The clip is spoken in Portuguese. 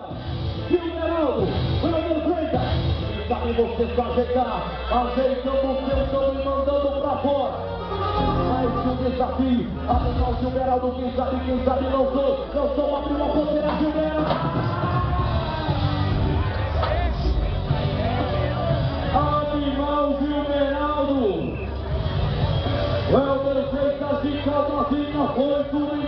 Gilberaldo, Bruno Freitas, quem sabe você se ajeitar, ajeitando o seu chão e mandando pra fora. Mais um desafio, afinal Gilberaldo, quem sabe não sou a prima ponteira Gilberaldo. Animal Gilberaldo, Helder Freitas de Caldavinha foi tudo.